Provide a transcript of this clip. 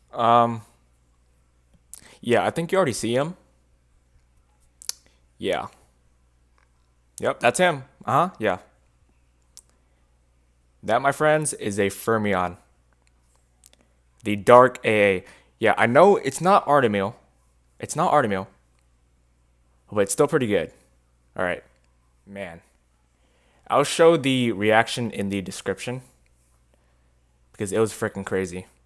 Um, yeah, I think you already see him. Yeah. Yep, that's him. Uh-huh, yeah. That, my friends, is a fermion. The dark AA. Yeah, I know it's not Artemil. It's not Artemil. But it's still pretty good. Alright. Man. I'll show the reaction in the description. Because it was freaking crazy.